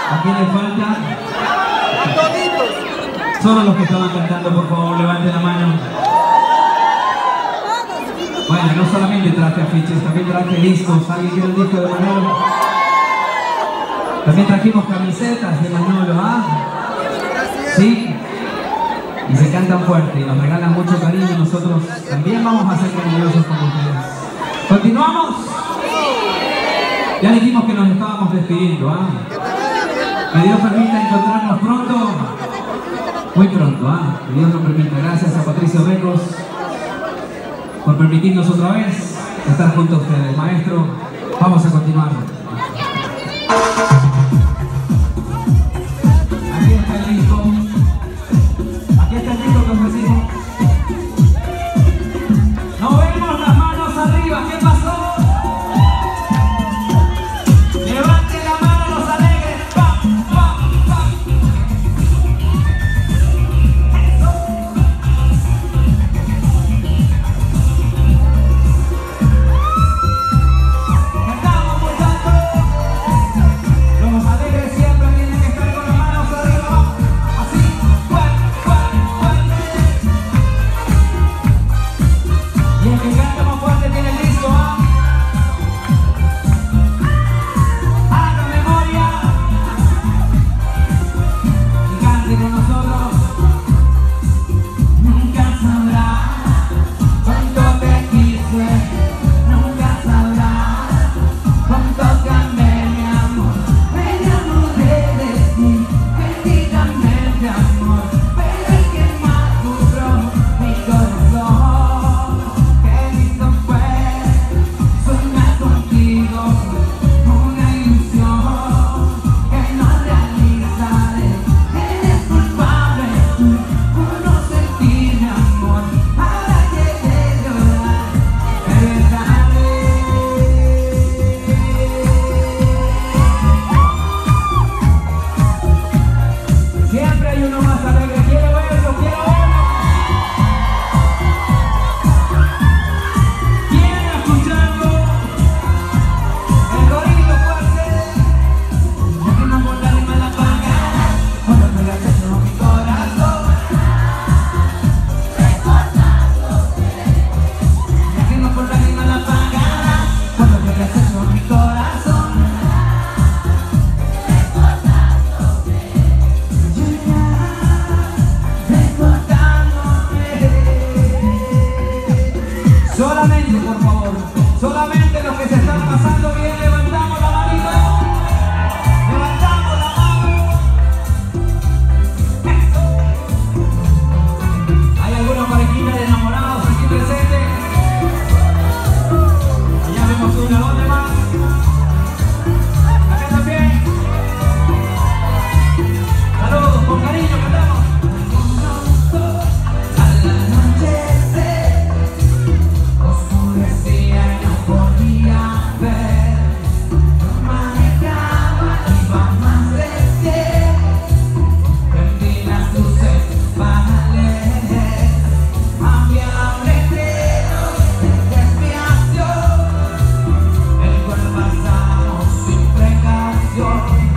¿A quién le falta? Solo los que estaban cantando, por favor, levanten la mano. Bueno, no solamente traje afiches, también traje discos. ¿Alguien quiere un disco de Manolo? También trajimos camisetas de Manolo, ¿ah? ¿Sí? Y se cantan fuerte y nos regalan mucho cariño y nosotros también vamos a ser cariñosos con ustedes. ¿Continuamos? Ya dijimos que nos estábamos despidiendo, ¿ah? Que Dios permita encontrarnos pronto. Muy pronto, ¿ah? Que Dios nos permita. Gracias a Patricio Becos por permitirnos otra vez estar junto a ustedes. Maestro, vamos a continuar. Aquí está el disco. Aquí está el disco que ofrecimos. No vemos las manos arriba. ¿Qué pasó? Levanten la mano los alegres. ¡Pa, pa, pa! Cantamos muy alto. Los alegres siempre tienen que estar con las manos arriba. Así. ¡Cual, cual, cual! Y el que canta más fuerte tiene el disco, ¿ah? Haga memoria y cante con nosotros. Nunca sabrás cuánto te quise, nunca sabrás cuánto te amé, mi amor. Me enamoré de ti, perdidamente, amor, pero el que más sufrió mi corazón. Qué lindo fue soñar contigo, una ilusión que no realizaré. Eres culpable tú por no sentir mi amor. Ahora llegué a llorar, es tarde. Siempre hay uno más alegre. Quiero verlo, quiero verlo. Quiero escucharlo. El corito fuerte. Ya que no por la rima la pagará, cuando pegaste en mi corazón. Ya que no por la rima la pagará, cuando pegaste en mi corazón. Solamente, por favor, solamente los que se están pasando bien, levantamos la manito, levantamos la mano. Hay algunas parejitas de enamorados aquí presentes. Allá vemos una, ¿dónde más? Acá también. Saludos, con cariño, cantamos. Al anochecer oscurecía y no podía ver. No manejaba, iba más desde. Prendí las luces para leer. Había letreros de desviación. El cual pasamos sin precaución.